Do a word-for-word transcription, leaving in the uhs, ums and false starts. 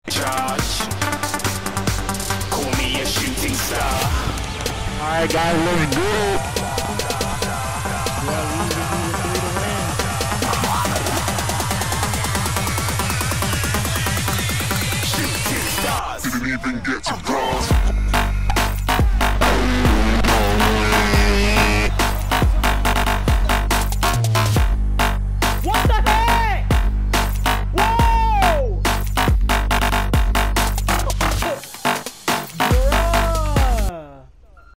Charge. Call me a shooting star. Alright guys, let's do it. Shooting stars. Didn't even get to cross.